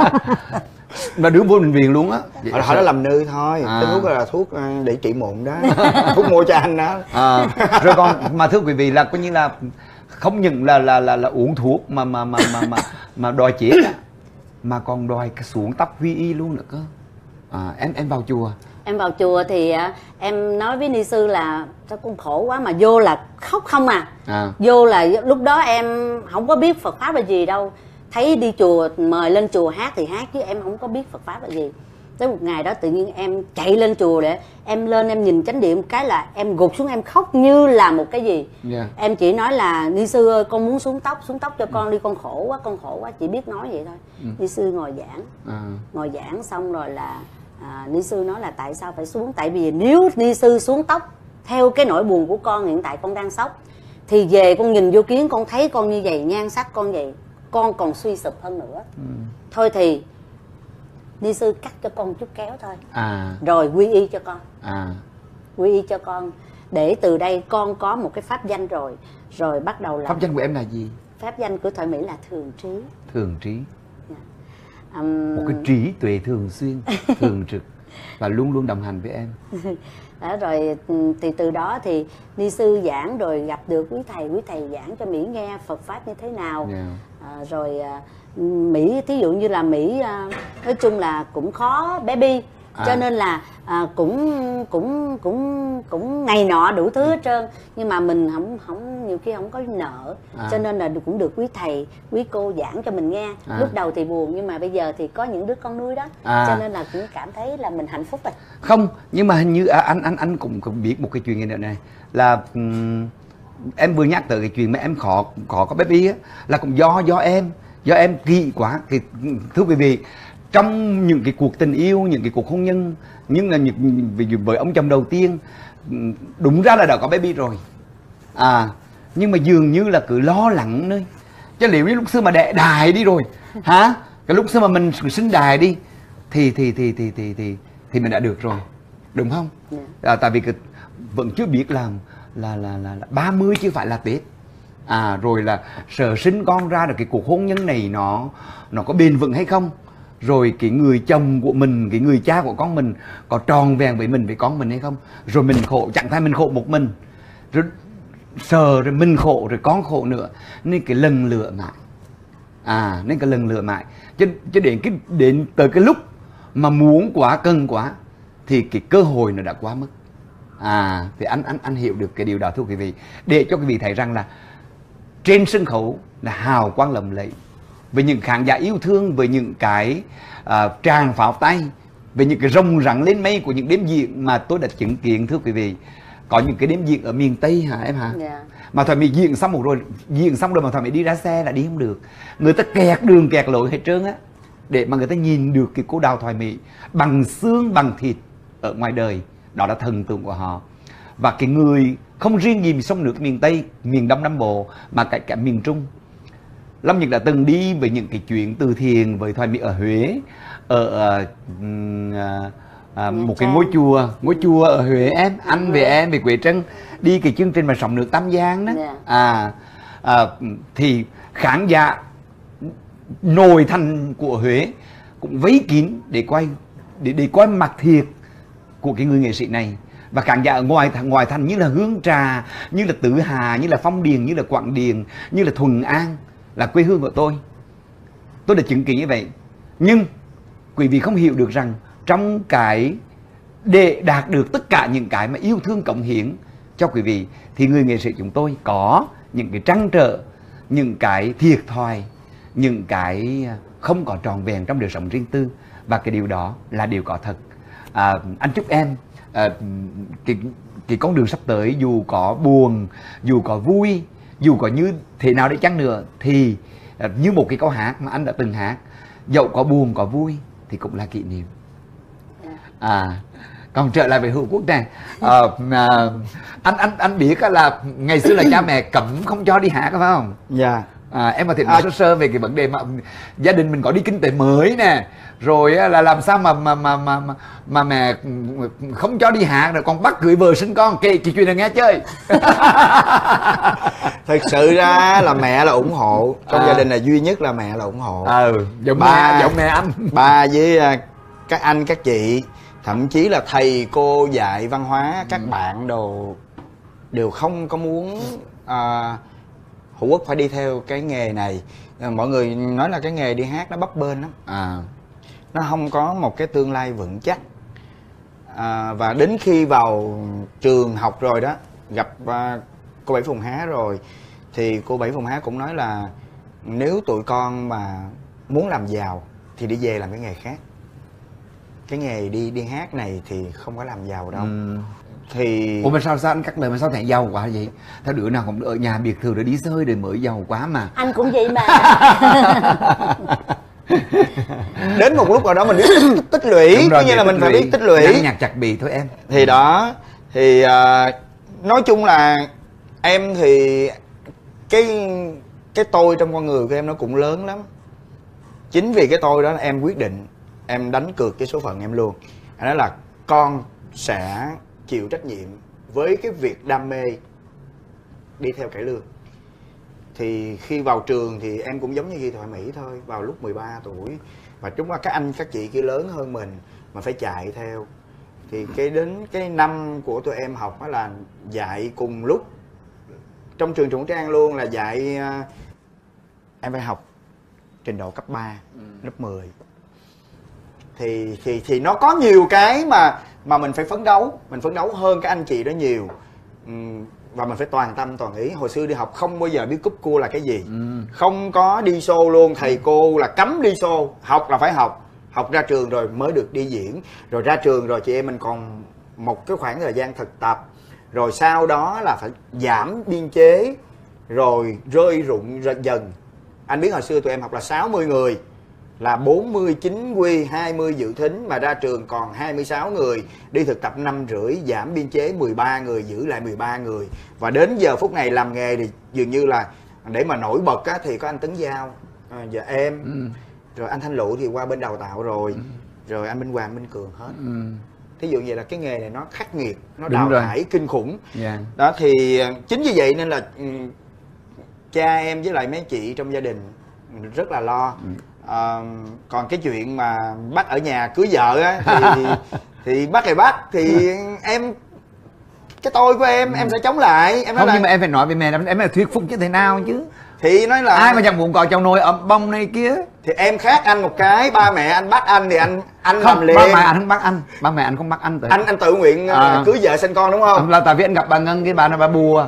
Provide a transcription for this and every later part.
Mà đưa vô bệnh viện luôn á. Họ đã làm nư thôi. Cái thuốc là thuốc để trị mụn đó. Thuốc mua cho anh đó. Rồi còn mà thưa quý vị là coi như là không những là uống thuốc mà đòi chết á, mà còn đòi xuống tóc quy y luôn nữa cơ. Em vào chùa. Em vào chùa thì em nói với ni sư là sao con khổ quá, mà vô là khóc không vô là lúc đó em không có biết Phật pháp là gì đâu, thấy đi chùa mời lên chùa hát thì hát chứ em không có biết Phật pháp là gì. Tới một ngày đó tự nhiên em chạy lên chùa để em lên em nhìn chánh điện một cái là em gục xuống, em khóc như là một cái gì. Em chỉ nói là ni sư ơi con muốn xuống tóc cho con đi, con khổ quá, chỉ biết nói vậy thôi. Ni sư ngồi giảng xong rồi là ni sư nói là tại sao phải xuống, tại vì nếu ni sư xuống tóc theo cái nỗi buồn của con hiện tại con đang sốc, thì về con nhìn vô kiến con thấy con như vậy, nhan sắc con vậy, con còn suy sụp hơn nữa. Thôi thì ni sư cắt cho con chút kéo thôi, rồi quy y cho con, quy y cho con để từ đây con có một cái pháp danh rồi bắt đầu là. Pháp danh của em là gì? Pháp danh của Thoại Mỹ là Thường Trí. Thường Trí. Một cái trí tuệ thường xuyên, thường trực và luôn luôn đồng hành với em. Đó, rồi thì từ đó thì ni sư giảng rồi gặp được quý thầy giảng cho Mỹ nghe Phật pháp như thế nào. Rồi Mỹ thí dụ như là Mỹ nói chung là cũng khó bé bi, cho nên là cũng này nọ đủ thứ hết trơn, nhưng mà mình không nhiều khi không có nợ, cho nên là cũng được quý thầy quý cô giảng cho mình nghe. Lúc đầu thì buồn nhưng mà bây giờ thì có những đứa con nuôi đó, cho nên là cũng cảm thấy là mình hạnh phúc rồi. Không, nhưng mà hình như anh cũng biết một cái chuyện này là em vừa nhắc tới cái chuyện mà em khó có baby á, là cũng do em kỹ quá. Thì thưa quý vị, trong những cái cuộc tình yêu, những cái cuộc hôn nhân, nhưng là ví dụ với ông chồng đầu tiên đúng ra là đã có baby rồi, nhưng mà dường như là cứ lo lắng nữa, chứ liệu như lúc xưa mà đẻ đài đi rồi hả, cái lúc xưa mà mình sinh đài đi thì mình đã được rồi, đúng không? Tại vì vẫn chưa biết là 30 chứ phải là Tết. Rồi là sợ sinh con ra được cái cuộc hôn nhân này nó có bền vững hay không, rồi cái người chồng của mình, cái người cha của con mình có tròn vẹn với mình, với con mình hay không, rồi mình khổ, chẳng phải mình khổ một mình, rồi sợ rồi mình khổ rồi con khổ nữa, nên cái lần lựa mãi, chứ đến tới cái lúc mà muốn quá, cần quá thì cái cơ hội nó đã quá mất. Thì anh hiểu được cái điều đó thưa quý vị, để cho quý vị thấy rằng là trên sân khấu là hào quang lộng lẫy, với những khán giả yêu thương, với những cái tràng pháo tay, với những cái rồng rắn lên mây của những đêm diễn mà tôi đã chứng kiến thưa quý vị. Có những cái đêm diễn ở miền Tây hả em hả? Mà Thoại Mỹ diễn xong rồi mà Thoại Mỹ đi ra xe là đi không được, người ta kẹt đường kẹt lối hết trơn á, để mà người ta nhìn được cái cô Đào Thoại Mỹ bằng xương bằng thịt ở ngoài đời. Đó là thần tượng của họ. Và cái người không riêng gì sông nước miền Tây, miền Đông Nam Bộ, mà cả miền Trung. Lâm Nhật đã từng đi với những cái chuyện từ thiện với Thoại Mỹ ở Huế, ở một cái ngôi chùa ở Huế anh về em về Quế Trân đi cái chương trình mà Sóng Nước Tam Giang đó. Thì khán giả nồi thành của Huế cũng vây kín để coi mặt thiệt của cái người nghệ sĩ này. Và khán giả ở ngoài thành như là Hương Trà, như là Tử Hà, như là Phong Điền, như là Quảng Điền, như là Thuận An, là quê hương của tôi đã chứng kiến như vậy. Nhưng quý vị không hiểu được rằng trong cái để đạt được tất cả những cái mà yêu thương cống hiến cho quý vị, thì người nghệ sĩ chúng tôi có những cái trăn trở, những cái thiệt thòi, những cái không có tròn vẹn trong đời sống riêng tư. Và cái điều đó là điều có thật. Anh chúc em cái con đường sắp tới, dù có buồn, dù có vui, dù có như thế nào để chăng nữa, thì như một cái câu hát mà anh đã từng hát, dẫu có buồn có vui thì cũng là kỷ niệm. Còn trở lại về Hữu Quốc này, anh biết là ngày xưa là cha mẹ cấm không cho đi hát phải không? Em có thể nói sơ sơ về cái vấn đề mà gia đình mình có đi kinh tế mới nè, rồi là làm sao mà mẹ không cho đi hát rồi còn bắt cưới vợ sinh con, kể chuyện này nghe chơi. Thật sự ra là mẹ là ủng hộ, trong gia đình là duy nhất là mẹ là ủng hộ. Giống mẹ anh. Ba với các anh các chị, thậm chí là thầy cô dạy văn hóa, các bạn đồ đều không có muốn Hữu Quốc phải đi theo cái nghề này. Mọi người nói là cái nghề đi hát nó bấp bênh lắm, nó không có một cái tương lai vững chắc. Và đến khi vào trường học rồi đó, gặp cô Bảy Phùng Há rồi, thì cô Bảy Phùng Há cũng nói là nếu tụi con mà muốn làm giàu thì đi về làm cái nghề khác, cái nghề đi hát này thì không có làm giàu đâu. Thì ủa mà sao anh cắt lời mà sao thằng giàu quá vậy? Theo đứa nào cũng ở nhà biệt thự rồi đi chơi rồi mới giàu quá mà. Anh cũng vậy mà. Đến một lúc nào đó mình biết tích lũy, coi như là mình phải biết tích lũy. Nhăn nhặt chặt bì thôi em. Thì đó, thì nói chung là em thì cái tôi trong con người của em nó cũng lớn lắm. Chính vì cái tôi đó em quyết định, em đánh cược cái số phận em luôn. Anh nói là con sẽ chịu trách nhiệm với cái việc đam mê đi theo cải lương. Thì khi vào trường thì em cũng giống như Ghi Thoại Mỹ thôi, vào lúc 13 tuổi. Và chúng là các anh các chị kia lớn hơn mình mà phải chạy theo. Thì đến cái năm của tụi em học đó là dạy cùng lúc trong trường Trùng Trang luôn, là dạy em phải học trình độ cấp 3, lớp 10. Thì nó có nhiều cái mà mình phải phấn đấu, mình phấn đấu hơn các anh chị đó nhiều. Và mình phải toàn tâm toàn ý. Hồi xưa đi học không bao giờ biết cúp cua là cái gì, không có đi show luôn. Thầy cô là cấm đi show, học là phải học ra trường rồi mới được đi diễn. Rồi ra trường rồi chị em mình còn một cái khoảng thời gian thực tập, rồi sau đó là phải giảm biên chế, rồi rơi rụng dần. Anh biết hồi xưa tụi em học là 60 người, là 49 quy, 20 dự thính, mà ra trường còn 26 người, đi thực tập 5 rưỡi, giảm biên chế 13 người, giữ lại 13 người. Và đến giờ phút này làm nghề thì dường như là để mà nổi bật á, thì có anh Tấn Giao, và em, rồi anh Thanh Lụ thì qua bên đào tạo rồi, rồi anh Minh Hoàng, Minh Cường hết. Thí dụ vậy là cái nghề này nó khắc nghiệt, nó đào thải kinh khủng. Đó thì chính vì vậy nên là cha em với lại mấy chị trong gia đình rất là lo. Còn cái chuyện mà bắt ở nhà cưới vợ á thì bắt thì bắt, thì em, cái tôi của em sẽ chống lại. Em nói không, nhưng mà em phải nói với mẹ, em phải thuyết phục như thế nào chứ. Thì nói là ai mà chẳng muốn có chồng nồi ấm bông này kia. Thì em khác anh một cái, ba mẹ anh bắt anh thì anh không, làm liền. Ba mẹ anh không bắt anh, ba mẹ anh không bắt anh. Anh tự nguyện cưới vợ sinh con đúng không? Là tại vì anh gặp bà Ngân, cái bà này bà bùa.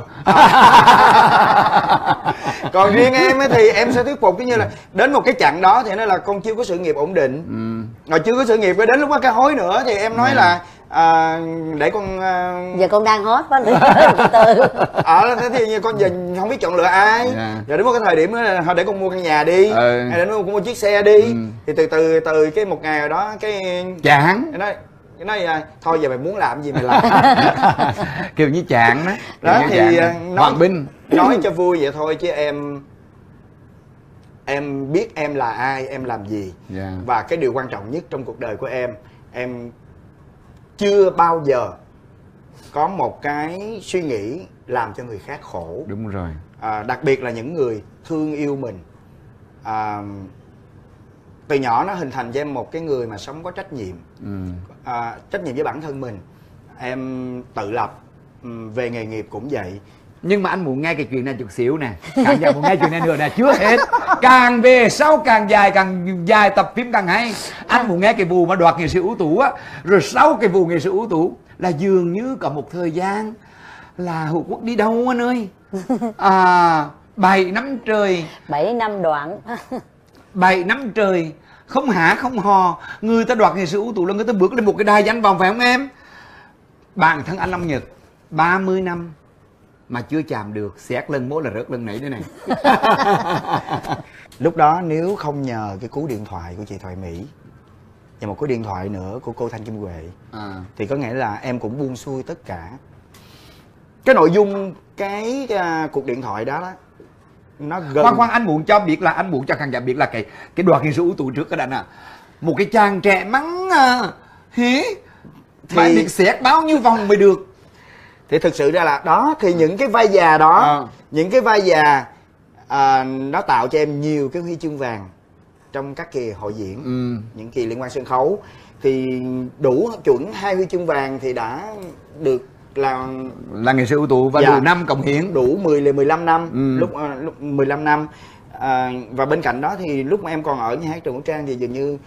Còn riêng em ấy thì em sẽ thuyết phục, cái như là đến một cái chặng đó thì nói là con chưa có sự nghiệp ổn định, rồi chưa có sự nghiệp, đến lúc đó cái hối nữa thì em nói là để con giờ con đang hot quá từ thế thì con giờ không biết chọn lựa ai. Rồi đến một cái thời điểm đó là để con mua căn nhà đi, hay để con mua chiếc xe đi. Thì từ cái một ngày rồi đó cái chán, nói thôi giờ mày muốn làm gì mày làm. kiểu như chán đó. Đó thì Hoàng Binh nói cho vui vậy thôi, chứ em biết em là ai, em làm gì. Và cái điều quan trọng nhất trong cuộc đời của em chưa bao giờ có một cái suy nghĩ làm cho người khác khổ. Đúng rồi. Đặc biệt là những người thương yêu mình. Từ nhỏ nó hình thành cho em một cái người mà sống có trách nhiệm. Trách nhiệm với bản thân mình. Em tự lập, về nghề nghiệp cũng vậy. Nhưng mà anh muốn nghe cái chuyện này chút xíu nè. Càng giờ muốn nghe chuyện này nữa nè. Chưa hết, càng về sau càng dài tập phim càng hay. Anh muốn nghe cái vụ mà đoạt nghệ sĩ ưu tú á. Rồi sau cái vụ nghệ sĩ ưu tú là dường như có một thời gian là Hữu Quốc đi đâu anh ơi. 7 năm trời, 7 năm đoạn 7 năm trời không hả không hò. Người ta đoạt nghệ sĩ ưu tú là người ta bước lên một cái đài danh vọng, phải không em? Bản thân anh Long Nhật 30 năm mà chưa chạm được, xét lần mỗi là rớt lần nấy nữa này. Lúc đó nếu không nhờ cái cú điện thoại của chị Thoại Mỹ và một cú điện thoại nữa của cô Thanh Kim Huệ, thì có nghĩa là em cũng buông xuôi tất cả. Cái nội dung cuộc điện thoại đó nó gần. Khoan, anh muốn cho biết là anh muốn cho khán giả biết là cái đoàn nghệ sĩ ưu tú trước cái đàn một cái chàng trẻ mắng hí thì biết xét bao nhiêu vòng mới được. Thì thực sự ra là đó, thì những cái vai già đó, những cái vai già nó tạo cho em nhiều cái huy chương vàng trong các kỳ hội diễn, những kỳ liên quan sân khấu. Thì đủ chuẩn 2 huy chương vàng thì đã được là nghệ sĩ ưu tú và đủ năm cống hiến, đủ 15 năm. Lúc 15 năm. Và bên cạnh đó thì lúc mà em còn ở nhà hát Trường Vũ Trang thì dường như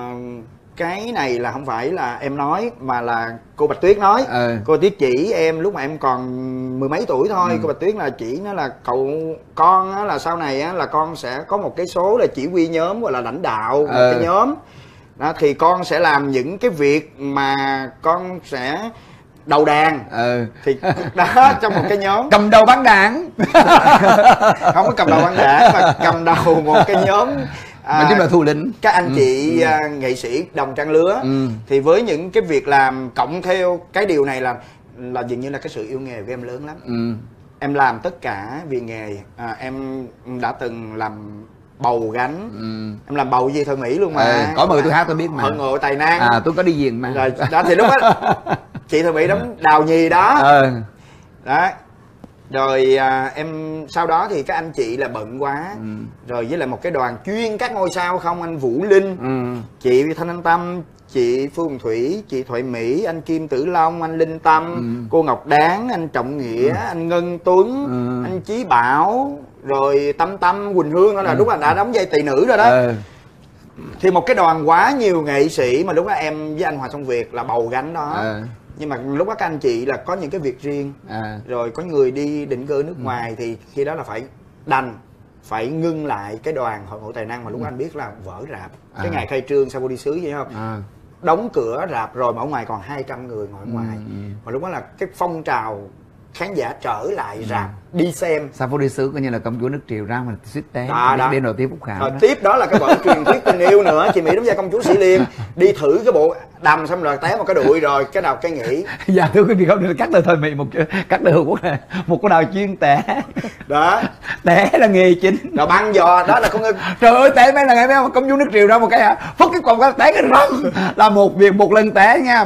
cái này là không phải là em nói mà là cô Bạch Tuyết nói. Cô Tuyết chỉ em lúc mà em còn 10 mấy tuổi thôi. Cô Bạch Tuyết là chỉ nó là cậu con á, là sau này á, là con sẽ có một cái số là chỉ huy nhóm gọi là lãnh đạo một cái nhóm đó, thì con sẽ làm những cái việc mà con sẽ đầu đàn. Thì đó, trong một cái nhóm cầm đầu bắn đảng. Không có cầm đầu bắn đảng mà cầm đầu một cái nhóm nói chung là thủ lĩnh các anh chị nghệ sĩ đồng trang lứa. Thì với những cái việc làm cộng theo cái điều này là dường như là cái sự yêu nghề của em lớn lắm. Em làm tất cả vì nghề. Em đã từng làm bầu gánh. Em làm bầu gì Thời Mỹ luôn mà. Có mời tôi hát tôi biết mà. Hội ngộ tài năng. Tôi có đi diễn mà. Rồi đó thì lúc đó chị Thời Mỹ đóng Đào Nhì đó. Đó. Rồi em sau đó thì các anh chị là bận quá. Rồi với lại một cái đoàn chuyên các ngôi sao không, anh Vũ Linh, chị Thanh Anh Tâm, chị Phương Thủy, chị Thoại Mỹ, anh Kim Tử Long, anh Linh Tâm, cô Ngọc Đáng, anh Trọng Nghĩa, anh Ngân Tuấn, anh Chí Bảo, rồi Tâm Quỳnh Hương, đó là lúc là đã đóng vai tỳ nữ rồi đó. Thì một cái đoàn quá nhiều nghệ sĩ mà lúc đó em với anh Hòa Xuân Việt là bầu gánh đó. Nhưng mà lúc đó các anh chị là có những cái việc riêng, rồi có người đi định cư nước ngoài thì khi đó là phải ngưng lại cái đoàn Hội Ngộ Tài Năng mà lúc anh biết là vỡ rạp. Cái ngày khai trương sau đi xứ vậy không? Đóng cửa rạp rồi mà ở ngoài còn 200 người ngồi ở ngoài. Mà lúc đó là cái phong trào khán giả trở lại rạp đi xem. Sao vô đi xứ coi như là công chúa nước Triều ra mà suýt té đêm đầu tiên Phúc Khảo. Tiếp đó là cái vở truyền thuyết tình yêu nữa, chị Mỹ đóng vai công chúa Sĩ Liên, đi thử cái bộ đầm xong rồi té một cái đùi rồi cái nào cái nghĩ. Dạ thưa quý vị, không được cắt lời Thời Mỹ cắt lời Hữu Quốc này một cô nào chuyên té đó. Té là nghề chính rồi băng giò đó là con trời ơi té mấy là ngày mấy công chúa nước Triều ra một cái phất cái quần cái té cái răng là một việc một lần té nha.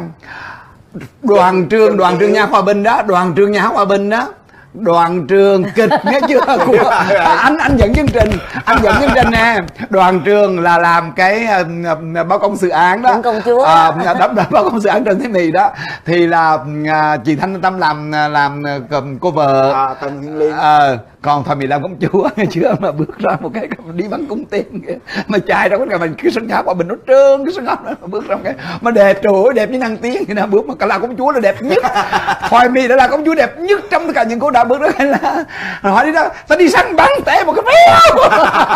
Đoàn trường nha Hòa Bình đó, đoàn trường nha Hòa Bình đó, đoàn trường kịch nghe chưa của anh dẫn chương trình nè. Đoàn trường là làm cái báo công dự án đó, công chúa báo công dự án Trần Thế Mỹ đó, thì là chị Thanh Tâm làm cô vợ Tần Hiên Liên, còn Thoại Mỹ làm công chúa. Ngày trước mà bước ra một cái đi bắn cung tên mà chạy ra cái mình cái sân khấu Hòa Bình nó trơn cái sân khấu đó, bước ra một cái mà đẹp, trời ơi đẹp như năng tiếng thì nào bước mà cả là công chúa là đẹp nhất. Thoại Mỹ đã là công chúa đẹp nhất trong tất cả những cô đã bước đó. Hay là hỏi đi đó ta đi săn bắn té một cái véo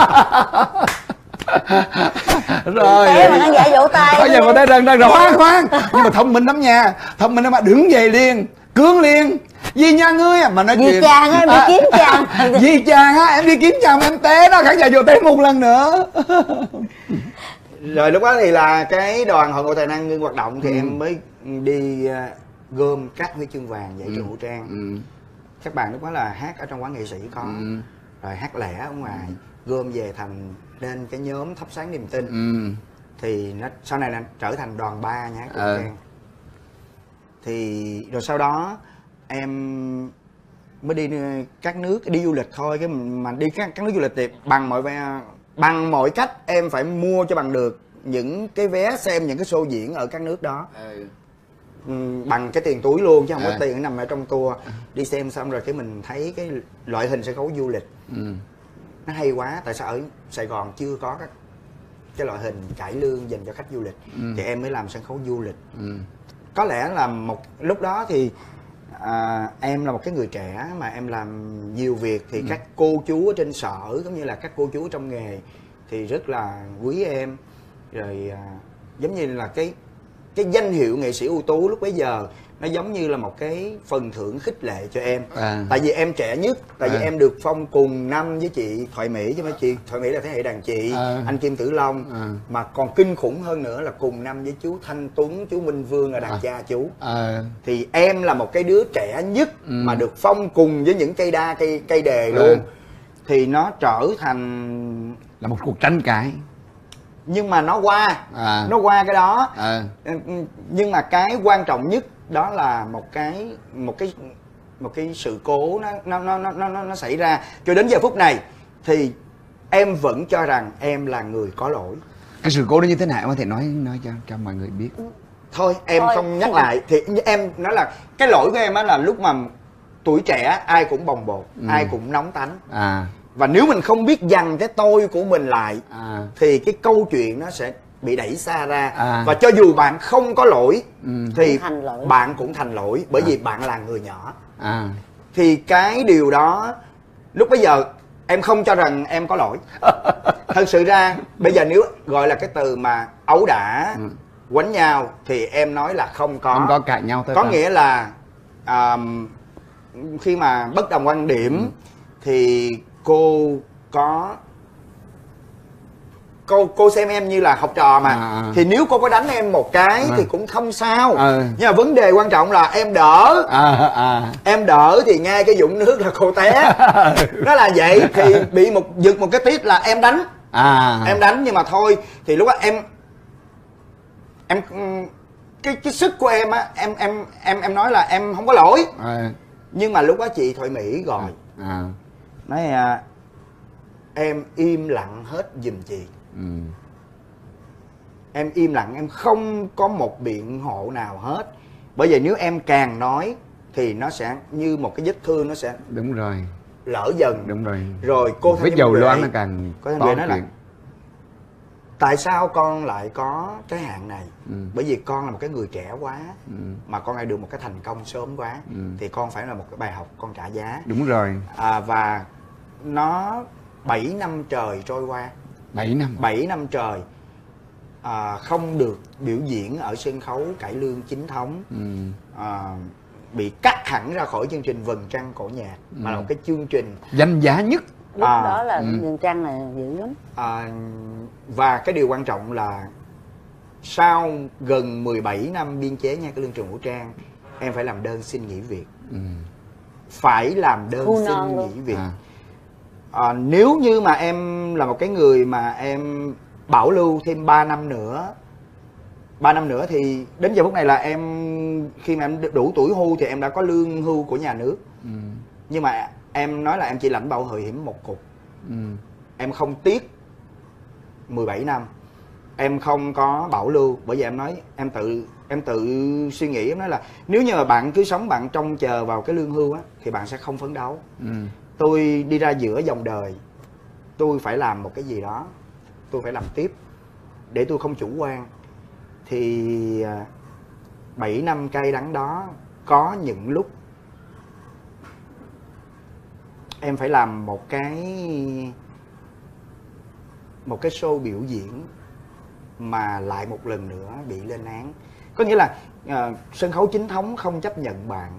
rồi té mà khán giả vỗ tay bây giờ mà đây rằng rồi khoan nhưng mà thông minh lắm nha, thông minh lắm mà đứng dậy liền cướng liền Di nha ngươi mà nói chuyện chàng em đi kiếm chàng Di chàng á em đi kiếm chàng mà em té đó, khán giả vô té một lần nữa. Rồi lúc đó thì là cái đoàn Hội Ngộ Tài Năng ngưng hoạt động thì em mới đi gom các huy chương vàng dạy Trường Vũ Trang. Các bạn lúc đó là hát ở trong quán nghệ sĩ có, rồi hát lẻ ở ngoài, gom về thành lên cái nhóm Thắp Sáng Niềm Tin. Thì nó sau này là trở thành đoàn 3 nha Trường Vũ Trang. Thì rồi sau đó em mới đi các nước đi du lịch thôi, cái mà đi các nước du lịch thì bằng mọi cách em phải mua cho bằng được những cái vé xem những cái show diễn ở các nước đó. Bằng cái tiền túi luôn chứ không có tiền nằm ở trong tour. Đi xem xong rồi cái mình thấy cái loại hình sân khấu du lịch nó hay quá, tại sao ở Sài Gòn chưa có cái loại hình cải lương dành cho khách du lịch. Thì em mới làm sân khấu du lịch. Có lẽ là một lúc đó thì em là một cái người trẻ mà em làm nhiều việc thì các cô chú ở trên sở cũng như là các cô chú trong nghề thì rất là quý em. Rồi giống như là cái danh hiệu nghệ sĩ ưu tú lúc bấy giờ nó giống như là một cái phần thưởng khích lệ cho em. Tại vì em trẻ nhất, tại vì em được phong cùng năm với chị Thoại Mỹ, chứ mà chị Thoại Mỹ là thế hệ đàn chị, anh Kim Tử Long, mà còn kinh khủng hơn nữa là cùng năm với chú Thanh Tuấn, chú Minh Vương là đàn cha chú. Thì em là một cái đứa trẻ nhất mà được phong cùng với những cây đa cây đề luôn. thì nó trở thành là một cuộc tranh cãi. Nhưng mà nó qua nó qua cái đó. Nhưng mà cái quan trọng nhất đó là một cái sự cố nó xảy ra. Cho đến giờ phút này thì em vẫn cho rằng em là người có lỗi. Cái sự cố đó như thế nào em có thể nói cho mọi người biết? Thôi em không nhắc lại. Thì em nói là cái lỗi của em á là lúc mà tuổi trẻ ai cũng bồng bột, ai cũng nóng tánh. Và nếu mình không biết dằn cái tôi của mình lại thì cái câu chuyện nó sẽ bị đẩy xa ra. Và cho dù bạn không có lỗi thì bạn cũng thành lỗi, bởi vì bạn là người nhỏ. Thì cái điều đó lúc bấy giờ em không cho rằng em có lỗi. Thật sự ra bây giờ nếu gọi là cái từ mà ấu đả, quánh nhau thì em nói là không có cãi nhau. Có nghĩa là khi mà bất đồng quan điểm thì cô xem em như là học trò mà. Thì nếu cô có đánh em một cái thì cũng không sao. Nhưng mà vấn đề quan trọng là em đỡ. Em đỡ thì ngay cái vũng nước là cô té. Nó là vậy. Thì bị giật một cái tít là em đánh. Em đánh nhưng mà thôi. Thì lúc đó em cái sức của em á, em nói là em không có lỗi. Nhưng mà lúc đó chị Thoại Mỹ gọi nói em im lặng hết giùm chị. Em im lặng, em không có một biện hộ nào hết. Bởi vì nếu em càng nói thì nó sẽ như một cái vết thương, nó sẽ đúng rồi lỡ dần. Đúng rồi. Rồi cô vết dầu loang nó càng có nói là tại sao con lại có cái hạn này? Bởi vì con là một cái người trẻ quá, mà con lại được một cái thành công sớm quá, thì con phải là một cái bài học con trả giá. Đúng rồi. Và nó 7 năm trời trôi qua. 7 năm trời không được biểu diễn ở sân khấu cải lương chính thống. Bị cắt hẳn ra khỏi chương trình Vầng Trăng Cổ Nhạc, mà là một cái chương trình danh giá nhất. Lúc đó là Vầng Trăng là dữ lắm. Và cái điều quan trọng là sau gần 17 năm biên chế nha cái lương trường vũ trang, em phải làm đơn xin nghỉ việc. Phải làm đơn xin nghỉ việc. Nếu như mà em là một cái người mà em bảo lưu thêm 3 năm nữa thì đến giờ phút này là em, khi mà em đủ tuổi hưu thì em đã có lương hưu của nhà nước. Nhưng mà em nói là em chỉ lãnh bảo hiểm một cục. Em không tiếc 17 năm. Em không có bảo lưu. Bởi vì em nói em tự suy nghĩ, em nói là nếu như mà bạn cứ sống bạn trông chờ vào cái lương hưu á thì bạn sẽ không phấn đấu. Tôi đi ra giữa dòng đời, tôi phải làm một cái gì đó, tôi phải làm tiếp để tôi không chủ quan. Thì 7 năm cay đắng đó, có những lúc em phải làm một cái show biểu diễn mà lại một lần nữa bị lên án. Có nghĩa là sân khấu chính thống không chấp nhận bạn.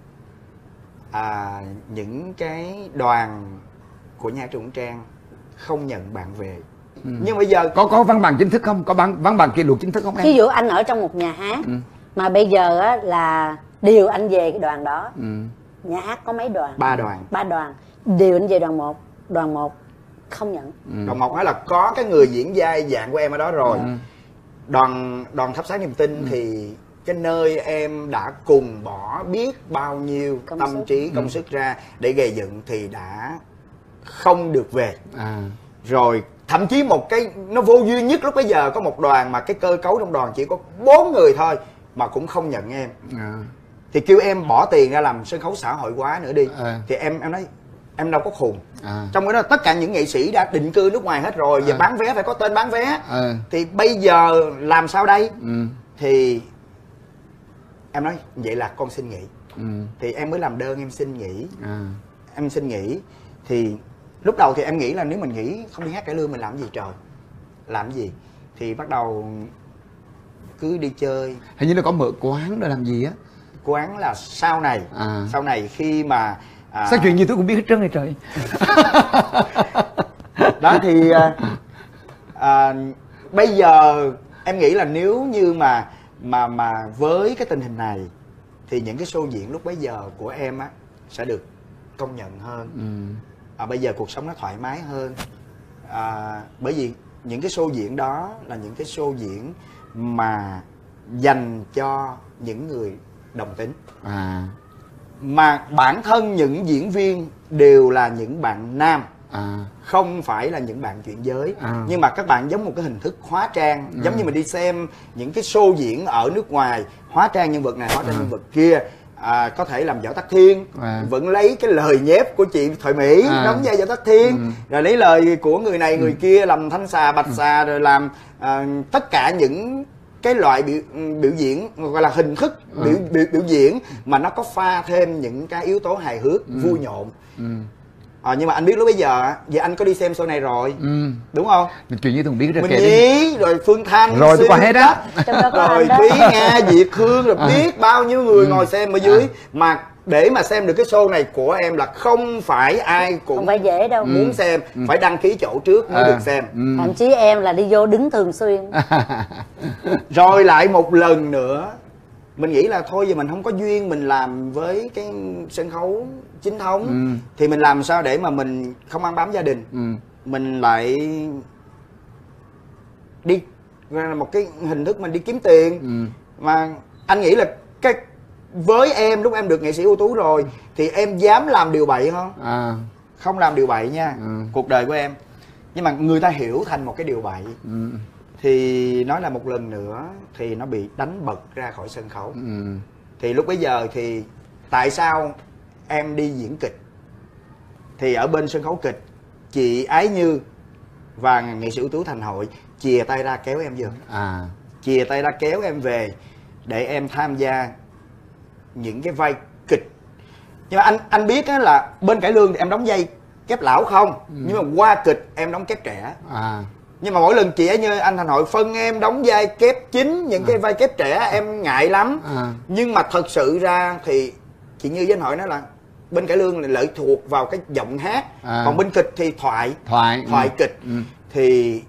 Những cái đoàn của Nha Trường Vũ Trang không nhận bạn về. Nhưng bây giờ có văn bản chính thức không? Có văn bản kỷ luật chính thức không em? Ví dụ anh ở trong một nhà hát mà bây giờ á là điều anh về cái đoàn đó. Nhà hát có mấy đoàn? 3 đoàn. 3 đoàn. Điều anh về đoàn 1 không nhận. Đoàn 1 nói là có cái người diễn vai dạng của em ở đó rồi. Đoàn Thắp Sáng Niềm Tin thì cái nơi em đã cùng bỏ biết bao nhiêu tâm trí công sức ra để gây dựng thì đã không được về. Rồi thậm chí một cái nó vô duyên nhất lúc bấy giờ, có một đoàn mà cái cơ cấu trong đoàn chỉ có 4 người thôi mà cũng không nhận em. Thì kêu em bỏ tiền ra làm sân khấu xã hội hóa nữa đi. Thì em nói em đâu có khùng. Trong cái đó tất cả những nghệ sĩ đã định cư nước ngoài hết rồi, giờ bán vé phải có tên bán vé. Thì bây giờ làm sao đây? Thì em nói vậy là con xin nghỉ. Thì em mới làm đơn em xin nghỉ. Em xin nghỉ. Thì lúc đầu thì em nghĩ là nếu mình nghỉ không đi hát cải lương mình làm gì trời, làm gì. Thì bắt đầu cứ đi chơi. Hình như nó có mở quán để làm gì á. Quán là sau này. Sau này khi mà sao chuyện gì tôi cũng biết hết trơn này trời. Đó thì bây giờ em nghĩ là nếu như mà với cái tình hình này thì những cái show diễn lúc bấy giờ của em á sẽ được công nhận hơn. bây giờ cuộc sống nó thoải mái hơn. Bởi vì những cái show diễn đó là những cái show diễn mà dành cho những người đồng tính, mà bản thân những diễn viên đều là những bạn nam, không phải là những bạn chuyển giới. Nhưng mà các bạn giống một cái hình thức hóa trang, giống như mình đi xem những cái show diễn ở nước ngoài, hóa trang nhân vật này, hóa trang nhân vật kia. Có thể làm Võ Tắc Thiên, vẫn lấy cái lời nhép của chị Thoại Mỹ đóng vai Võ Tắc Thiên, rồi lấy lời của người này người kia làm Thanh Xà, Bạch Xà, rồi làm tất cả những cái loại biểu diễn gọi là hình thức biểu diễn mà nó có pha thêm những cái yếu tố hài hước, vui nhộn. Nhưng mà anh biết lúc bây giờ vậy anh có đi xem show này rồi, đúng không? Mình chuyện như tôi biết mình Nhí rồi Phương Thanh rồi tôi qua hết á, rồi Thúy Nga, Việt Hương, rồi biết bao nhiêu người ngồi xem ở dưới. Mà để mà xem được cái show này của em là không phải ai cũng không phải dễ đâu, muốn xem, phải đăng ký chỗ trước mới được xem. Thậm chí em là đi vô đứng thường xuyên. Rồi lại một lần nữa mình nghĩ là thôi giờ mình không có duyên mình làm với cái sân khấu chính thống, thì mình làm sao để mà mình không ăn bám gia đình. Mình lại đi là một cái hình thức mình đi kiếm tiền. Mà anh nghĩ là cái với em lúc em được nghệ sĩ ưu tú rồi thì em dám làm điều bậy không? Không làm điều bậy nha, cuộc đời của em. Nhưng mà người ta hiểu thành một cái điều bậy thì nói là một lần nữa thì nó bị đánh bật ra khỏi sân khấu. Thì lúc bấy giờ thì tại sao em đi diễn kịch thì ở bên sân khấu kịch chị Ái Như và nghệ sĩ ưu tú Thành Hội chìa tay ra kéo em vô, chìa tay ra kéo em về để em tham gia những cái vai kịch. Nhưng mà anh biết á là bên cải lương thì em đóng vai kép lão không, nhưng mà qua kịch em đóng kép trẻ. Nhưng mà mỗi lần chị ấy như anh Thành Hội phân em đóng vai kép chính, những cái vai kép trẻ em ngại lắm. Nhưng mà thật sự ra thì chị Như với anh Hội nói là bên cải lương là lợi thuộc vào cái giọng hát, còn bên kịch thì thoại kịch. Thì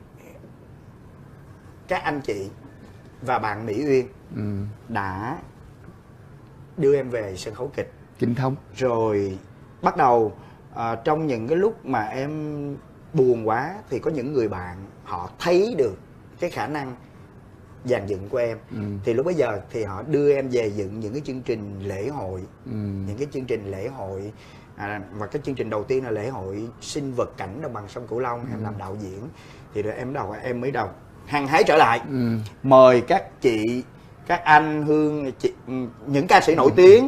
các anh chị và bạn Mỹ Uyên đã đưa em về sân khấu kịch chính thống. Rồi bắt đầu trong những cái lúc mà em buồn quá thì có những người bạn họ thấy được cái khả năng dàn dựng của em. Thì lúc bấy giờ thì họ đưa em về dựng những cái chương trình lễ hội, những cái chương trình lễ hội và cái chương trình đầu tiên là lễ hội sinh vật cảnh đồng bằng sông Cửu Long. Em làm đạo diễn thì rồi em mới đầu hăng hái trở lại, mời các chị, các anh Hương, những ca sĩ nổi tiếng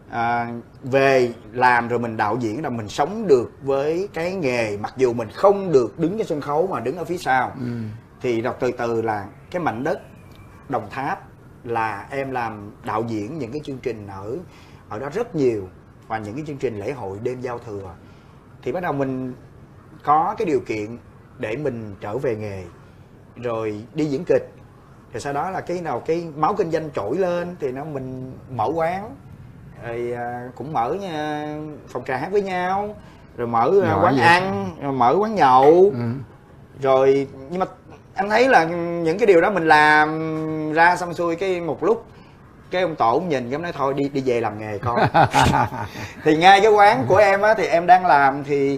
về làm, rồi mình đạo diễn, rồi mình sống được với cái nghề, mặc dù mình không được đứng trên sân khấu mà đứng ở phía sau. Thì đọc từ từ là cái mảnh đất Đồng Tháp là em làm đạo diễn những cái chương trình ở đó rất nhiều, và những cái chương trình lễ hội đêm giao thừa. Thì bắt đầu mình có cái điều kiện để mình trở về nghề, rồi đi diễn kịch. Thì sau đó là cái máu kinh doanh trỗi lên thì mình mở quán, rồi cũng mở phòng trà hát với nhau, rồi mở quán ăn, rồi mở quán nhậu. Rồi nhưng mà anh thấy là những cái điều đó mình làm ra xong xuôi, cái một lúc cái ông Tổ nhìn cái nói thôi đi về làm nghề con. Thì ngay cái quán của em á thì em đang làm thì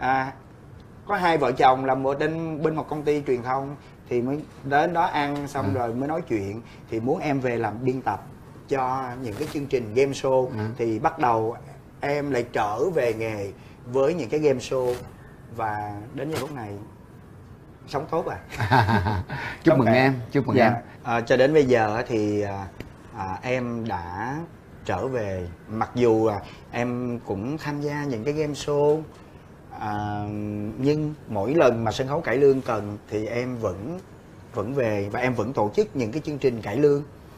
có hai vợ chồng làm bên một công ty truyền thông, thì mới đến đó ăn xong rồi mới nói chuyện, thì muốn em về làm biên tập cho những cái chương trình game show. Thì bắt đầu em lại trở về nghề với những cái game show, và đến giờ lúc này sống tốt chúc mừng em, chúc mừng em. Cho đến bây giờ thì em đã trở về, mặc dù em cũng tham gia những cái game show, nhưng mỗi lần mà sân khấu cải lương cần thì em vẫn về, và em vẫn tổ chức những cái chương trình cải lương.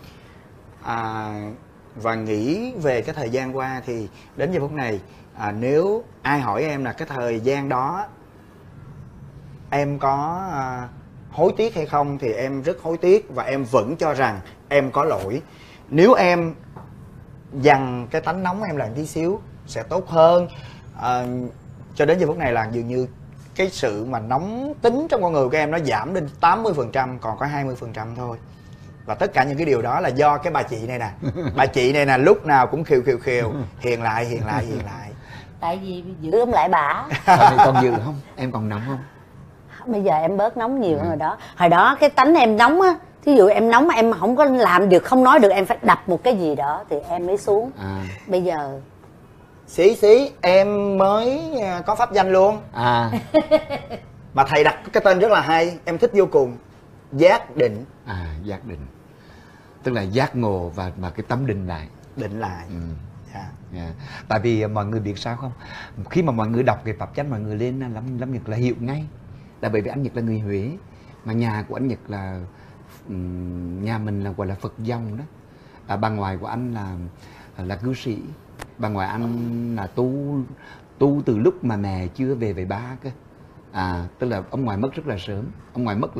Và nghĩ về cái thời gian qua thì đến giờ phút này, nếu ai hỏi em là cái thời gian đó em có hối tiếc hay không thì em rất hối tiếc, và em vẫn cho rằng em có lỗi. Nếu em dằn cái tánh nóng em lại tí xíu sẽ tốt hơn. Cho đến giờ phút này là dường như cái sự mà nóng tính trong con người của em nó giảm đến 80%, còn có 20% thôi. Và tất cả những cái điều đó là do cái bà chị này nè. Bà chị này nè lúc nào cũng khều, hiền lại. Tại vì giữ không lại bả. Em còn giữ không? Em còn nóng không? Bây giờ em bớt nóng nhiều hơn hồi đó cái tánh em nóng á, thí dụ em nóng mà em không có làm được, không nói được, em phải đập một cái gì đó thì em mới xuống. Bây giờ xí em mới có pháp danh luôn. Mà thầy đặt cái tên rất là hay, em thích vô cùng. Giác định. Giác định tức là giác ngộ và cái tấm định lại. Định lại. Tại vì mọi người biết sao không, khi mà mọi người đọc cái pháp danh mọi người lên Lâm Nhật là hiểu ngay, là bởi vì anh Nhật là người Huế, mà nhà của anh Nhật là nhà mình là gọi là Phật dòng đó. Bà ngoại của anh là cư sĩ, bà ngoại anh là tu từ lúc mà mẹ chưa về với ba cơ. Tức là ông ngoại mất rất là sớm, ông ngoại mất là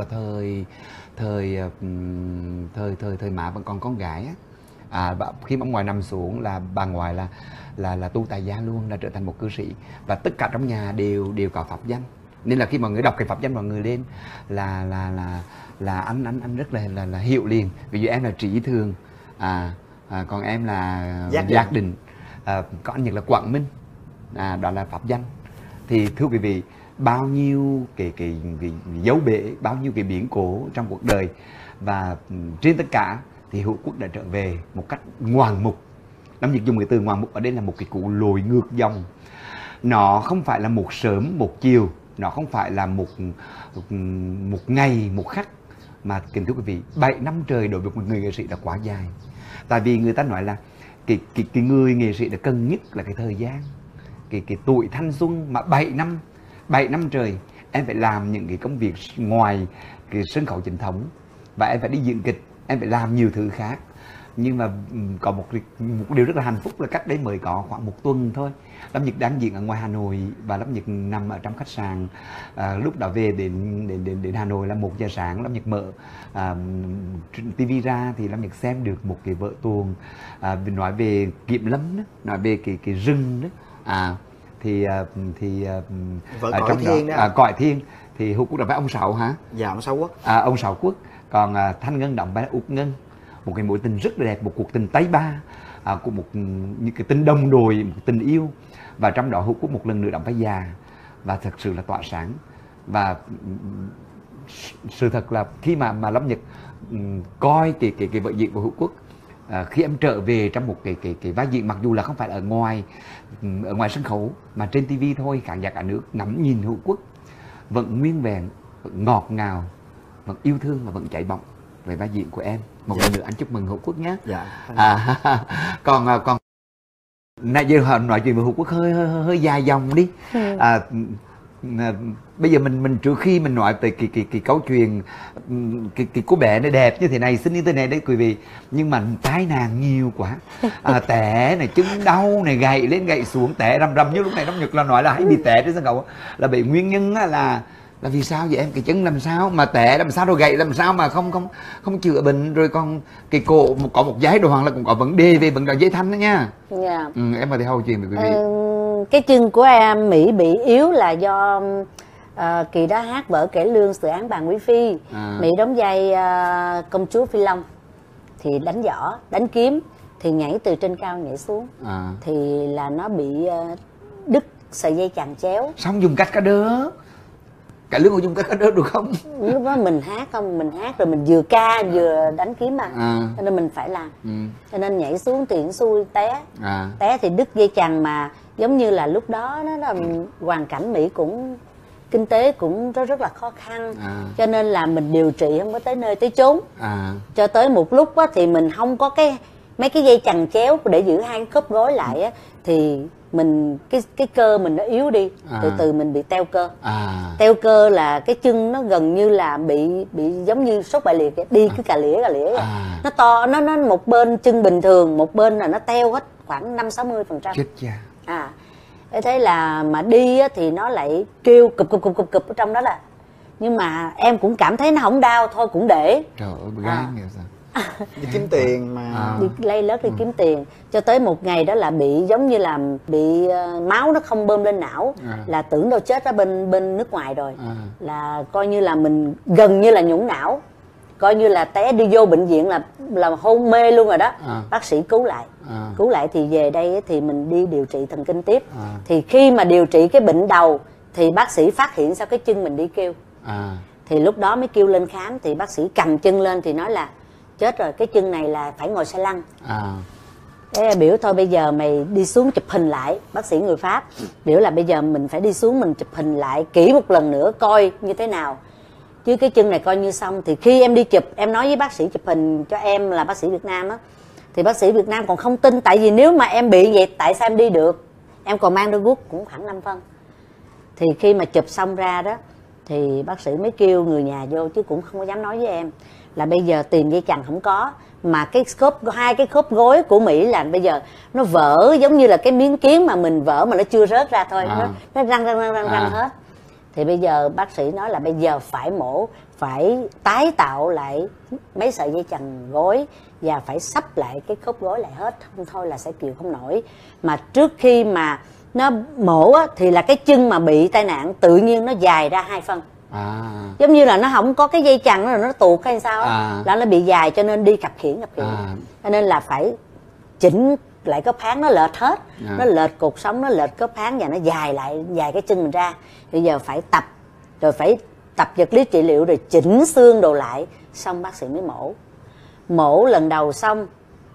thời mà vẫn còn con gái á. Khi mà ông ngoại nằm xuống là bà ngoại là tu tại gia luôn, là trở thành một cư sĩ, và tất cả trong nhà đều có pháp danh, nên là khi mọi người đọc cái pháp danh mọi người lên là anh rất là hiểu liền. Ví dụ em là Trí Thường, còn em là Giác Định, có anh Nhật là Quảng Minh, đó là pháp danh. Thì thưa quý vị, bao nhiêu cái dấu bể, bao nhiêu cái biến cố trong cuộc đời, và trên tất cả thì Hữu Quốc đã trở về một cách ngoạn mục. Lâm Nhật dùng cái từ ngoạn mục ở đây là một cái cú lội ngược dòng. Nó không phải là một sớm một chiều, nó không phải là một ngày một khắc, mà kính thưa quý vị, 7 năm trời đối với một người nghệ sĩ là quá dài. Tại vì người ta nói là cái người nghệ sĩ đã cần nhất là cái thời gian, cái tuổi thanh xuân, mà 7 năm trời em phải làm những cái công việc ngoài cái sân khấu chính thống, và em phải đi diễn kịch, em phải làm nhiều thứ khác. Nhưng mà có một điều rất là hạnh phúc là cách đấy mới có khoảng 1 tuần thôi, Lâm Nhật đang diễn ở ngoài Hà Nội, và Lâm Nhật nằm ở trong khách sạn. Lúc đó về đến Hà Nội là 1 giờ sáng, Lâm Nhật mở TV ra thì Lâm Nhật xem được một cái vở tuồng nói về Kiểm Lâm đó, nói về cái rừng đó. Vợ Cõi Thiên đó. Cõi Thiên thì Hữu Quốc là phải ông Sáu hả? Dạ, ông Sáu Quốc. Ông Sáu Quốc. Còn Thanh Ngân đóng vai là Út Ngân, một cái mối tình rất là đẹp, một cuộc tình Tây Ba, của những cái tình đồng đội, một tình yêu. Và trong đó Hữu Quốc một lần nữa đóng vai già, và thật sự là tỏa sáng. Và sự thật là khi mà Lâm Nhật coi cái vở diễn của Hữu Quốc, khi em trở về trong một cái vai diễn, mặc dù là không phải là ở ngoài sân khấu mà trên TV thôi, khán giả cả nước ngắm nhìn Hữu Quốc vẫn nguyên vẹn, vẫn ngọt ngào, vẫn yêu thương và vẫn cháy bỏng về vai diễn của em. Một lần nữa anh chúc mừng Hữu Quốc nhé. Còn nãy giờ họ nói chuyện về Hữu Quốc hơi dài dòng đi. Bây giờ mình trước khi mình nói về cái câu chuyện cái cô bé này đẹp như thế này, xinh như thế này đấy quý vị, nhưng mà tai nạn nhiều quá. Té này, chân đau này, gậy lên gậy xuống, té rầm như lúc này Lâm Nhật là nói là hay bị té trên sân khấu, là bị nguyên nhân là vì sao vậy em? Cái chân làm sao mà té, làm sao rồi gậy làm sao mà không chữa bệnh, rồi còn cái cổ có một giai đoạn là cũng có vấn đề về vấn đề dây thanh đó nha. Em có thể hầu chuyện với quý vị. Cái chân của em Mỹ bị yếu là do kỳ đó hát vở Cải Lương Sự Án Bàn Quý Phi. Mỹ đóng vai công chúa Phi Long, thì đánh võ, đánh kiếm, thì nhảy từ trên cao nhảy xuống, thì là nó bị đứt sợi dây chằng chéo. Xong dùng cách cả đớ. Cải Lương có dùng cách cả đớ được không? Lúc đó mình hát rồi mình vừa ca vừa đánh kiếm mà, cho nên mình phải làm. Cho nên nhảy xuống thì xui té. Té thì đứt dây chằng, mà giống như là lúc đó nó là hoàn cảnh Mỹ cũng kinh tế cũng rất là khó khăn, cho nên là mình điều trị không có tới nơi tới chốn. Cho tới một lúc á, thì mình không có mấy cái dây chằng chéo để giữ hai cái khớp gối lại á, thì mình cái cơ mình nó yếu đi, từ từ mình bị teo cơ. Teo cơ là cái chân nó gần như là bị giống như sốt bại liệt đi, cứ cà lĩa nó to, nó một bên chân bình thường, một bên là nó teo hết khoảng 50-60%. Chết cha. Thế là mà đi á, thì nó lại kêu cụp ở trong đó là, nhưng mà em cũng cảm thấy nó không đau thôi cũng để. Trời ơi, gan vậy sao? Đi kiếm tiền mà. Đi lây lất đi kiếm tiền. Cho tới một ngày đó là bị giống như là bị máu nó không bơm lên não, là tưởng đâu chết ở bên nước ngoài rồi, là coi như là mình gần như là nhũng não. coi như là té đi vô bệnh viện là hôn mê luôn rồi đó. Bác sĩ cứu lại. Cứu lại thì về đây thì mình đi điều trị thần kinh tiếp. Thì khi mà điều trị cái bệnh đầu thì bác sĩ phát hiện sao cái chân mình đi kêu. Thì lúc đó mới kêu lên khám, thì bác sĩ cầm chân lên thì nói là chết rồi, cái chân này là phải ngồi xe lăn. Thế biểu thôi bây giờ mày đi xuống chụp hình lại. Bác sĩ người Pháp biểu là bây giờ mình phải đi xuống mình chụp hình lại kỹ một lần nữa coi như thế nào, chứ cái chân này coi như xong. Thì khi em đi chụp, em nói với bác sĩ chụp hình cho em là bác sĩ Việt Nam á, thì bác sĩ Việt Nam còn không tin. Tại vì nếu mà em bị vậy tại sao em đi được, em còn mang đôi guốc cũng khoảng 5 phân. Thì khi mà chụp xong ra đó thì bác sĩ mới kêu người nhà vô, chứ cũng không có dám nói với em là bây giờ tìm dây chằng không có, mà cái hai cái khớp gối của Mỹ là bây giờ nó vỡ giống như là cái miếng kiến mà mình vỡ mà nó chưa rớt ra thôi. Nó răng hết. Thì bây giờ bác sĩ nói là bây giờ phải mổ, phải tái tạo lại mấy sợi dây chằng gối và phải sắp lại cái khớp gối lại hết, không thôi là sẽ chịu không nổi. Mà trước khi mà nó mổ á, thì là cái chân mà bị tai nạn tự nhiên nó dài ra 2 phân. Giống như là nó không có cái dây chằng rồi nó tuột hay sao á, là nó bị dài cho nên đi khập khiễng. Cho nên là phải chỉnh lại khớp háng, nó lệch hết. Nó lệch cột sống, nó lệch khớp háng và nó dài lại, dài cái chân mình ra. Bây giờ phải tập, rồi phải tập vật lý trị liệu, rồi chỉnh xương đồ lại, xong bác sĩ mới mổ. Mổ lần đầu xong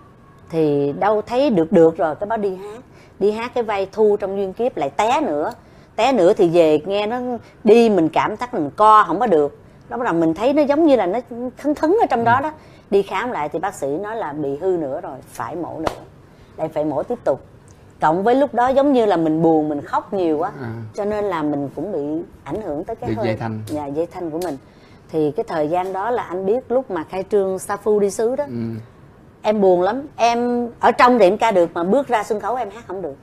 thì đâu thấy được rồi, cái báo đi hát cái vai Thu trong Duyên Kiếp lại té nữa thì về nghe nó đi, mình cảm giác mình co không có được. Đó bắt đầu mình thấy nó giống như là nó thấn ở trong đó đó. Đi khám lại thì bác sĩ nói là bị hư nữa rồi, phải mổ nữa, lại phải mổ tiếp tục. Cộng với lúc đó giống như là mình buồn, mình khóc nhiều quá, cho nên là mình cũng bị ảnh hưởng tới cái hơi dây thanh của mình. Thì cái thời gian đó là anh biết lúc mà khai trương Sa Phu đi xứ đó, em buồn lắm. Em ở trong thì em ca được, mà bước ra sân khấu em hát không được.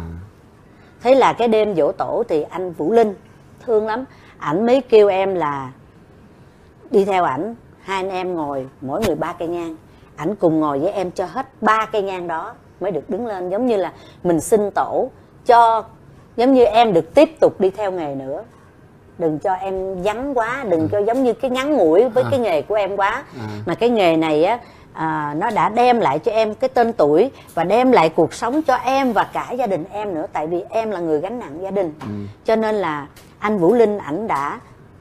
Thế là cái đêm giỗ tổ thì anh Vũ Linh thương lắm, ảnh mới kêu em là đi theo ảnh, hai anh em ngồi mỗi người 3 cây nhang. Ảnh cùng ngồi với em cho hết 3 cây nhang đó mới được đứng lên, giống như là mình xin tổ cho, giống như em được tiếp tục đi theo nghề nữa, đừng cho em vắng quá, đừng cho giống như cái ngắn ngủi với cái nghề của em quá. Mà cái nghề này á, nó đã đem lại cho em cái tên tuổi và đem lại cuộc sống cho em và cả gia đình em nữa, tại vì em là người gánh nặng gia đình. Cho nên là anh Vũ Linh ảnh đã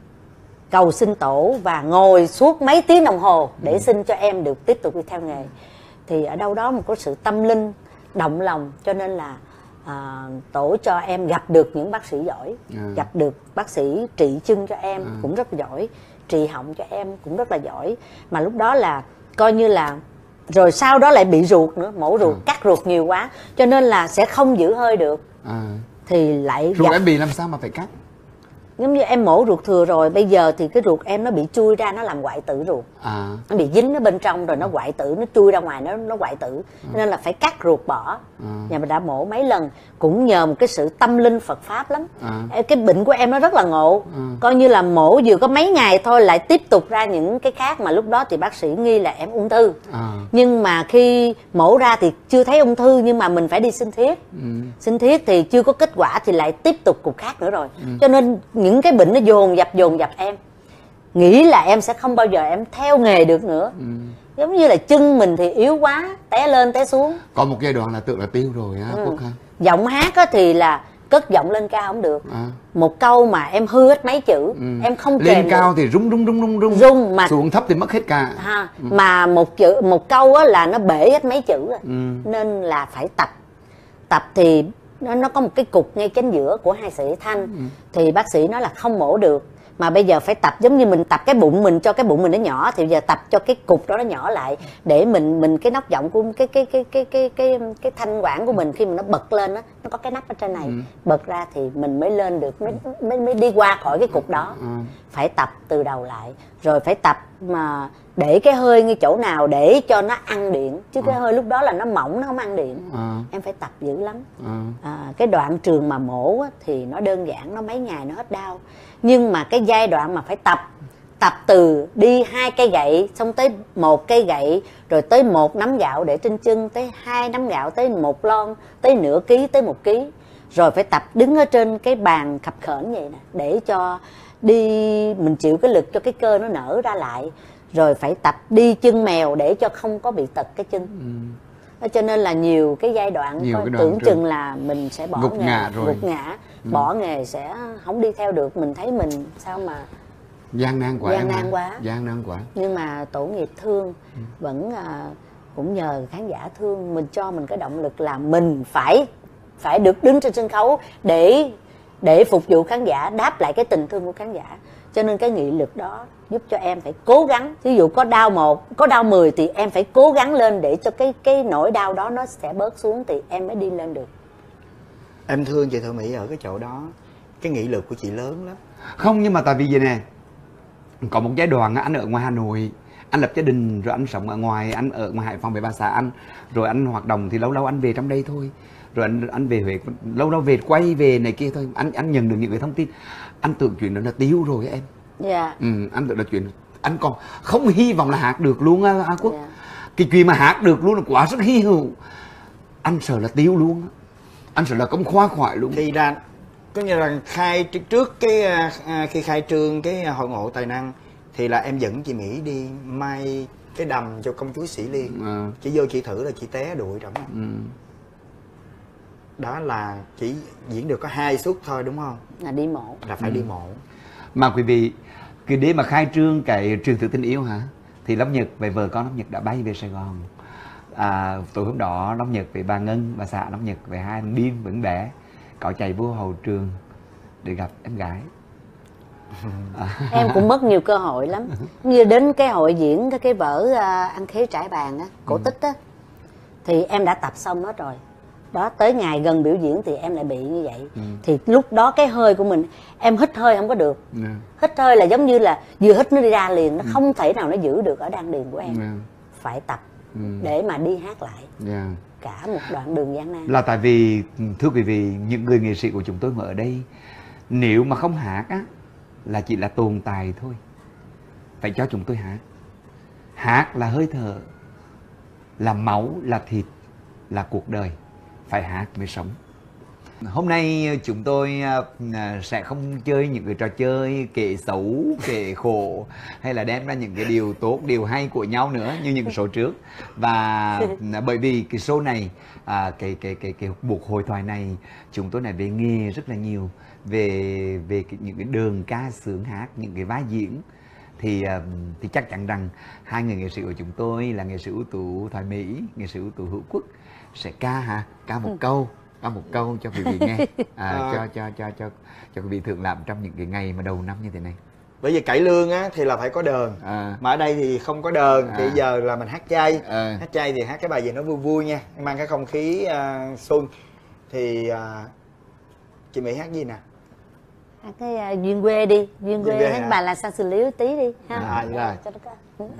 cầu xin tổ và ngồi suốt mấy tiếng đồng hồ để xin cho em được tiếp tục đi theo nghề. Thì ở đâu đó một có sự tâm linh động lòng, cho nên là tổ cho em gặp được những bác sĩ giỏi, gặp được bác sĩ trị chân cho em cũng rất là giỏi, trị họng cho em cũng rất là giỏi. Mà lúc đó là coi như là, rồi sau đó lại bị ruột nữa, mổ ruột, cắt ruột nhiều quá, cho nên là sẽ không giữ hơi được. Thì lại ruột em bị làm sao mà phải cắt? Giống như em mổ ruột thừa rồi, bây giờ thì cái ruột em nó bị chui ra, nó làm hoại tử ruột. Nó bị dính ở bên trong rồi nó hoại tử, nó chui ra ngoài, nó hoại tử. Nên là phải cắt ruột bỏ. Nhà mình đã mổ mấy lần, cũng nhờ một cái sự tâm linh Phật Pháp lắm. Cái bệnh của em nó rất là ngộ. Coi như là mổ vừa có mấy ngày thôi lại tiếp tục ra những cái khác, mà lúc đó thì bác sĩ nghi là em ung thư. Nhưng mà khi mổ ra thì chưa thấy ung thư, nhưng mà mình phải đi sinh thiết. Sinh thiết thì chưa có kết quả thì lại tiếp tục cục khác nữa rồi. Cho nên những cái bệnh nó dồn dập em, nghĩ là em sẽ không bao giờ em theo nghề được nữa. Giống như là chân mình thì yếu quá, té lên té xuống. Có một giai đoạn là tự là tiêu rồi á, Phúc ha. Giọng hát á thì là cất giọng lên cao không được. Một câu mà em hư hết mấy chữ, em không kèm lên cao được. Thì rung mà xuống thấp thì mất hết cả. Mà một câu á là nó bể hết mấy chữ rồi. Nên là phải tập thì nó có một cái cục ngay chính giữa của hai sợi thanh. Thì bác sĩ nói là không mổ được, mà bây giờ phải tập giống như mình tập cái bụng mình, cho cái bụng mình nó nhỏ, thì giờ tập cho cái cục đó nó nhỏ lại, để mình cái nóc giọng của cái thanh quản của mình khi mà nó bật lên á, nó có cái nắp ở trên này, bật ra thì mình mới lên được, mới đi qua khỏi cái cục đó. Phải tập từ đầu lại, rồi phải tập mà để cái hơi ngay chỗ nào để cho nó ăn điện, chứ cái hơi lúc đó là nó mỏng, nó không ăn điện. Em phải tập dữ lắm. Cái đoạn trường mà mổ á, thì nó đơn giản, nó mấy ngày nó hết đau. Nhưng mà cái giai đoạn mà phải tập từ đi 2 cây gậy, xong tới 1 cây gậy, rồi tới 1 nắm gạo để trên chân, tới 2 nắm gạo, tới 1 lon, tới nửa ký, tới 1 ký. Rồi phải tập đứng ở trên cái bàn khập khểnh vậy nè, để cho đi mình chịu cái lực cho cái cơ nó nở ra lại. rồi phải tập đi chân mèo để cho không có bị tật cái chân. Cho nên là nhiều cái giai đoạn tưởng chừng là mình sẽ bỏ gục nghề, gục ngã, bỏ nghề sẽ không đi theo được. Mình thấy mình sao mà gian nan quá, gian nan quá. Nhưng mà tổ nghiệp thương vẫn cũng nhờ khán giả thương mình, cho mình cái động lực là mình phải được đứng trên sân khấu để phục vụ khán giả, đáp lại cái tình thương của khán giả. Cho nên cái nghị lực đó giúp cho em phải cố gắng. Ví dụ có đau 1, có đau 10 thì em phải cố gắng lên để cho cái nỗi đau đó nó sẽ bớt xuống thì em mới đi lên được. Em thương chị Thợ Mỹ ở cái chỗ đó, cái nghị lực của chị lớn lắm. Không, nhưng mà tại vì vậy nè, có một giai đoạn anh ở ngoài Hà Nội, anh lập gia đình rồi anh sống ở ngoài, anh ở ngoài Hải Phòng với bà xã anh, rồi anh hoạt động thì lâu lâu anh về trong đây thôi, rồi anh về Huế, lâu lâu về quay về này kia thôi. Anh nhận được những cái thông tin, anh tưởng chuyện đó là tiêu rồi em. Dạ. Anh tưởng là chuyện, anh còn không hy vọng là hát được luôn á Quốc. Cái chuyện mà hát được luôn là quá rất hy hữu. Anh sợ là tiêu luôn á, anh sợ là không khoa khoại luôn. Thì ra có như là trước khi khai trương cái hội ngộ tài năng thì là em dẫn chị Mỹ đi may cái đầm cho công chúa Sĩ Liên. Chị vô chị thử là chị té đuổi trong đó. Đó là chỉ diễn được có 2 suất thôi đúng không? Là đi mổ. Là phải đi mổ. Mà quý vị, cái để mà khai trương cái trường Tự Tin Yêu hả, thì Long Nhật về vợ con Long Nhật đã bay về Sài Gòn. Tối hôm đó Long Nhật với bà Ngân, bà xã Long Nhật với hai anh Biên vẫn bé có chạy vô hậu trường để gặp em gái. Em cũng mất nhiều cơ hội lắm. Như đến cái hội diễn cái vở Ăn Khế Trải Bàn á, cổ tích á, thì em đã tập xong hết rồi. Đó, tới ngày gần biểu diễn thì em lại bị như vậy. Thì lúc đó cái hơi của mình, em hít hơi không có được. Hít hơi là giống như là vừa hít nó đi ra liền, nó không thể nào nó giữ được ở đan điền của em. Phải tập để mà đi hát lại cả một đoạn đường gian nan. Là tại vì, thưa quý vị, những người nghệ sĩ của chúng tôi mà ở đây, nếu mà không hát á là chỉ là tồn tại thôi. Phải cho chúng tôi hát. Hát là hơi thở, là máu, là thịt, là cuộc đời. Phải hát mới sống. Hôm nay chúng tôi sẽ không chơi những cái trò chơi kể xấu, kể khổ, hay là đem ra những cái điều tốt, điều hay của nhau nữa như những số trước. Và bởi vì cái show này, cái buộc hội thoại này, chúng tôi lại về nghề rất là nhiều, về những cái đường ca sướng hát, những cái vai diễn. Thì chắc chắn rằng hai người nghệ sĩ của chúng tôi là nghệ sĩ ưu tú Thoại Mỹ, nghệ sĩ ưu tú Hữu Quốc sẽ ca một câu cho quý vị nghe, cho quý vị thưởng lãm trong những cái ngày mà đầu năm như thế này. Bởi vì cải lương á thì là phải có đờn, mà ở đây thì không có đờn, thì giờ là mình hát chay. Hát chay thì hát cái bài gì nó vui vui nha, mang cái không khí xuân. Thì chị Mỹ hát gì nè? Hát cái Duyên Quê đi, Duyên Quê hát bài là Sao Xử Lý tí đi ha. Rồi. Cho nó có.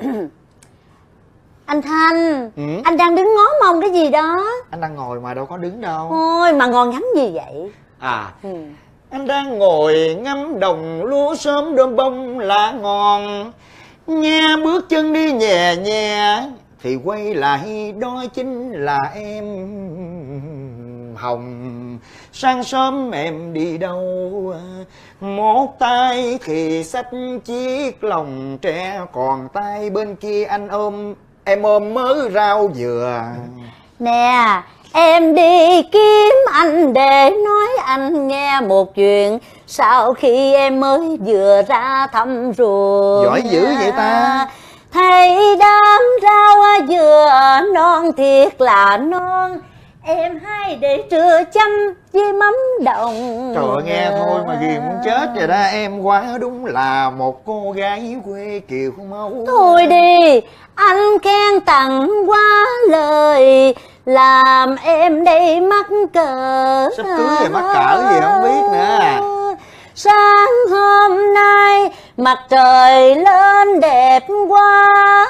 Anh Thanh, anh đang đứng ngó mông cái gì đó? Anh đang ngồi mà đâu có đứng đâu. Ôi mà ngồi ngắm gì vậy? Anh đang ngồi ngắm đồng lúa sớm đơm bông lá ngon, nghe bước chân đi nhẹ nhẹ thì quay lại đó chính là em Hồng. Sáng sớm em đi đâu, một tay thì xách chiếc lồng tre, còn tay bên kia anh em ôm mớ rau dừa. Nè, em đi kiếm anh để nói anh nghe một chuyện. Sau khi em mới vừa ra thăm ruộng, giỏi dữ vậy ta. Thấy đám rau dừa non thiệt là non, em hay để trưa chăm với mắm đồng. Trời ơi, nghe thôi mà ghiền muốn chết rồi đó. Em quá đúng là một cô gái quê Kiều Mẫu. Thôi đi, anh khen tặng quá lời, làm em đây mắc cỡ. Sắp cưới rồi mắc cỡ gì không biết nữa. Sáng hôm nay mặt trời lên đẹp quá,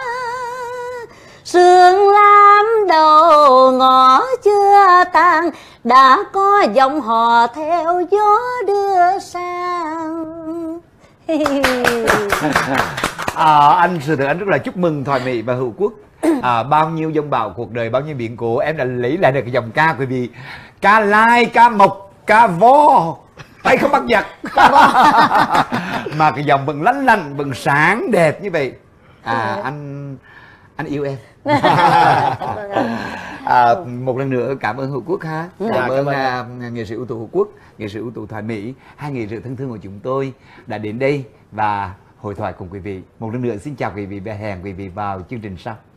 sương lam đầu ngõ chưa tan, đã có dòng hò theo gió đưa sang. Anh sự thật anh rất là chúc mừng Thoại Mỹ và Hữu Quốc. Bao nhiêu dông bão cuộc đời, bao nhiêu biến cố, em đã lấy lại được cái dòng ca quý vị. Ca lai, ca mộc, ca vo, tay không bắt giặc. Mà cái dòng vẫn lanh lành, vẫn sáng đẹp như vậy. Anh yêu em. Một lần nữa cảm ơn Hữu Quốc ha. Cảm ơn nghệ sĩ ưu tú Hữu Quốc, nghệ sĩ ưu tú Thoại Mỹ, hai nghệ sĩ thân thương của chúng tôi đã đến đây và hội thoại cùng quý vị. Một lần nữa xin chào quý vị và hẹn quý vị vào chương trình sau.